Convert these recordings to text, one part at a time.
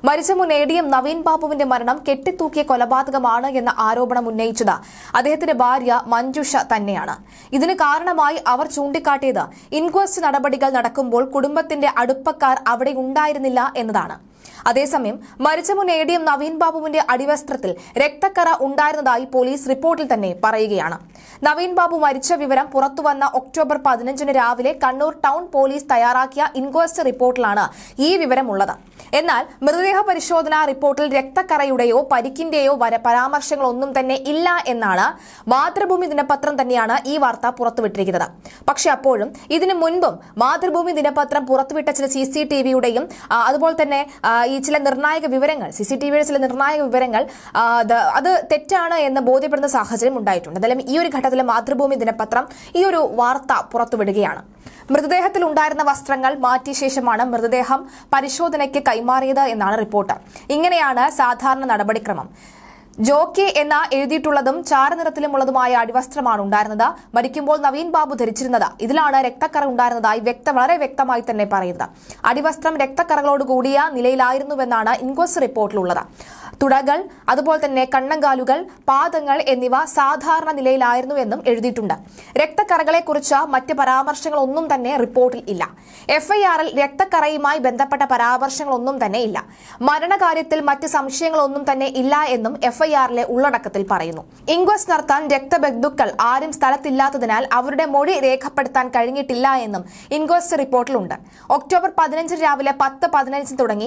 മരിച്ച മുൻ ADM നവീൻ ബാബുവിന്റെ മരണം കെട്ടിത്തൂക്കിയ കൊലപാതകമാണ് എന്ന ആരോപണം ഉന്നയിച്ചത് അദ്ദേഹത്തിന്റെ ഭാര്യ മഞ്ജുഷ തന്നെയാണ്. ഇതിന് കാരണമായി അവർ ചൂണ്ടിക്കാട്ടിയത് ഇൻക്വസ്റ്റ് നടപടികൾ നടക്കുമ്പോൾ കുടുംബത്തിന്റെ അടുപ്പക്കാർ അവിടെ ഉണ്ടായിരുന്നില്ല എന്നതാണ്. അതേസമയം മരിച്ച മുൻ ADM നവീൻ ബാബുവിന്റെ അടിവസ്ത്രത്തിൽ രക്തക്കറ ഉണ്ടായിരുന്നതായി പോലീസ് റിപ്പോർട്ടിൽ തന്നെ പറയുകയാണ്. നവീൻ ബാബു മരിച്ച വിവരം പുറത്തുവന്ന ഒക്ടോബർ 15 രാവിലെ കണ്ണൂർ ടൗൺ പോലീസ് തയ്യാറാക്കിയ ഇൻക്വസ്റ്റ് റിപ്പോർട്ടിലാണ് ഈ വിവരമുള്ളത്. എന്നാൽ മൃതദേഹ പരിശോധനാ റിപ്പോർട്ടിൽ രക്തക്കറയുടെയോ പരിക്കിന്റെയോ പരാമർശങ്ങളൊന്നും തന്നെ ഇല്ല എന്നാണ് മാതൃഭൂമി ദിനപത്രം തന്നെയാണ് ഈ വാർത്ത പുറത്തുവിട്ടിരിക്കുന്നത്. പക്ഷെ അപ്പോഴും ഇതിനു മുൻപും മാതൃഭൂമി ദിനപത്രം പുറത്തുവിട്ട ചില CCTVയുടെയും അതുപോലെ തന്നെ ഈ ചില നിർണായക വിവരങ്ങൾ CCTVയുടെ ചില നിർണായക വിവരങ്ങൾ അത് തെറ്റാണ് എന്ന് ബോധ്യപ്പെടുന്ന സാഹചര്യം ഉണ്ടായിട്ടുണ്ട്. എന്തായാലും ഈ ഒരു ഘട്ടത്തിൽ മാതൃഭൂമി ദിനപത്രം ഈ ഒരു വാർത്ത പുറത്തുവിടുകയാണ്. മൃതദേഹത്തിൽ ഉണ്ടായിരുന്ന വസ്ത്രങ്ങൾ മാറ്റിയ ശേഷമാണ് മൃതദേഹം പരിശോധനയ്ക്ക് കൈമാറിയത് എന്നാണ് റിപ്പോർട്ട്. ഇങ്ങനെയാണ് സാധാരണ നടപടിക്രമം. ജോക്കി എന്ന എഴുതിയിട്ടുള്ളതും ചാരനിറത്തിലുമുള്ളതുമായ അടിവസ്ത്രമാണ് ഉണ്ടായിരുന്നത്. മരിക്കുമ്പോൾ നവീൻ ബാബു ധരിച്ചിരുന്നത് ഇതിലാണ് രക്തക്കറ ഉണ്ടായിരുന്നതായി വളരെ വ്യക്തമായി തന്നെ പറയുന്നത്. അടിവസ്ത്രം രക്തക്കറകളോട് കൂടിയ നിലയിലായിരുന്നുവെന്നാണ് ഇൻക്വസ്റ്റ് റിപ്പോർട്ടിലുള്ളത്. തുടകൾ, അതുപോലെ തന്നെ കണ്ണങ്കാലുകൾ, പാദങ്ങൾ എന്നിവ സാധാരണ നിലയിലായിരുന്നുവെന്നും എഴുതിയിട്ടുണ്ട്. രക്തക്കറകളെക്കുറിച്ച് മറ്റ് പരാമർശങ്ങളൊന്നും തന്നെ റിപ്പോർട്ടിൽ ഇല്ല. FIRൽ രക്തക്കറയുമായി ബന്ധപ്പെട്ട പരാമർശങ്ങളൊന്നും തന്നെ ഇല്ല. മരണകാര്യത്തിൽ മറ്റ് സംശയങ്ങളൊന്നും തന്നെ ഇല്ല എന്നും FIRലെ ഉള്ളടക്കത്തിൽ പറയുന്നു. ഇൻക്വസ്റ്റ് നടത്താൻ രക്തബന്ധുക്കൾ ആരും സ്ഥലത്തില്ലാത്തതിനാൽ അവരുടെ മൊഴി രേഖപ്പെടുത്താൻ കഴിഞ്ഞിട്ടില്ല എന്നും ഇൻക്വസ്റ്റ് റിപ്പോർട്ടിലുണ്ട്. ഒക്ടോബർ 15 രാവിലെ 10:15 തുടങ്ങി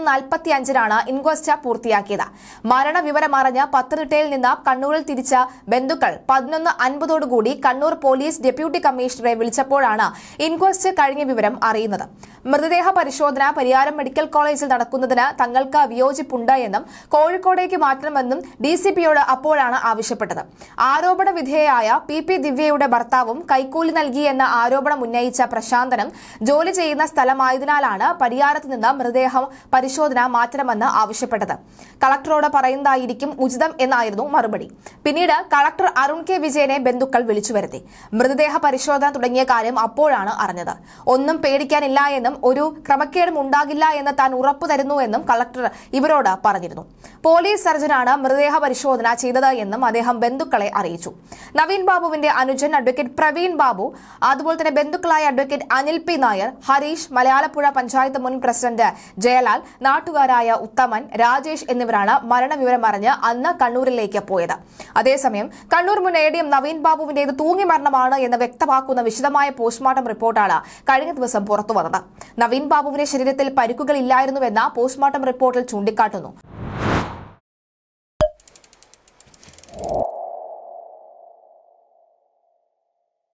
11:45 ഇൻക്വസ്റ്റ് പൂർത്തിയാക്കിയത്. മരണവിവരം അറിഞ്ഞ പത്തനംതിട്ടയിൽ നിന്ന് കണ്ണൂരിൽ തിരിച്ച ബന്ധുക്കൾ 11:50 കണ്ണൂർ പോലീസ് ഡെപ്യൂട്ടി കമ്മീഷണറെ വിളിച്ചപ്പോഴാണ് ഇൻക്വസ്റ്റ് കഴിഞ്ഞ വിവരം അറിയുന്നത്. മൃതദേഹ പരിശോധന പരിയാരം മെഡിക്കൽ കോളേജിൽ നടക്കുന്നതിന് തങ്ങൾക്ക് വിയോജിപ്പുണ്ട് എന്നും കോഴിക്കോടേക്ക് മാറ്റണമെന്നും DCPയോട് അപ്പോഴാണ് ആവശ്യപ്പെട്ടത്. ആരോപണ വിധേയയായ PP ദിവ്യയുടെ ഭർത്താവും കൈക്കൂലി നൽകിയെന്ന ആരോപണം ഉന്നയിച്ച പ്രശാന്തനും ജോലി ചെയ്യുന്ന സ്ഥലമായതിനാലാണ് പരിയാരത്ത് നിന്ന് മൃതദേഹം പരിശോധന മാറ്റണമെന്ന് ആവശ്യപ്പെട്ടത്. കളക്ടറോട് പറയുന്നതായിരിക്കും ഉചിതം എന്നായിരുന്നു മറുപടി. പിന്നീട് കളക്ടർ അരുൺ K. വിജയനെ ബന്ധുക്കൾ വിളിച്ചു വരുത്തി. മൃതദേഹ പരിശോധന തുടങ്ങിയ കാര്യം അപ്പോഴാണ് അറിഞ്ഞത്. ഒന്നും പേടിക്കാനില്ല എന്നും ഒരു ക്രമക്കേടും ഉണ്ടാകില്ല എന്ന് താൻ ഉറപ്പു തരുന്നുവെന്നും കളക്ടർ ഇവരോട് പറഞ്ഞിരുന്നു. പോലീസ് സർജനാണ് മൃതദേഹ പരിശോധന ചെയ്തത് എന്നും അദ്ദേഹം ബന്ധുക്കളെ അറിയിച്ചു. നവീൻ ബാബുവിന്റെ അനുജൻ അഡ്വക്കേറ്റ് പ്രവീൺ ബാബു, അതുപോലെ തന്നെ ബന്ധുക്കളായ അഡ്വക്കേറ്റ് അനിൽ P. നായർ, ഹരീഷ്, മലയാളപ്പുഴ പഞ്ചായത്ത് മുൻ പ്രസിഡന്റ് ജയലാൽ, നാട്ടുകാരായ ഉത്തമൻ, രാജേഷ് എന്നിവരാണ് മരണവിവരം അറിഞ്ഞ് അന്ന് കണ്ണൂരിലേക്ക് പോയത്. അതേസമയം കണ്ണൂർ മുൻ ADM നവീൻ ബാബുവിന്റേത് തൂങ്ങി മരണമാണ് എന്ന് വ്യക്തമാക്കുന്ന വിശദമായ പോസ്റ്റ്മോർട്ടം റിപ്പോർട്ടാണ് കഴിഞ്ഞ ദിവസം പുറത്തുവന്നത്. നവീൻ ബാബുവിന്റെ ശരീരത്തിൽ പരിക്കുകൾ ഇല്ലായിരുന്നുവെന്ന പോസ്റ്റ്മോർട്ടം റിപ്പോർട്ടിൽ ചൂണ്ടിക്കാട്ടുന്നു.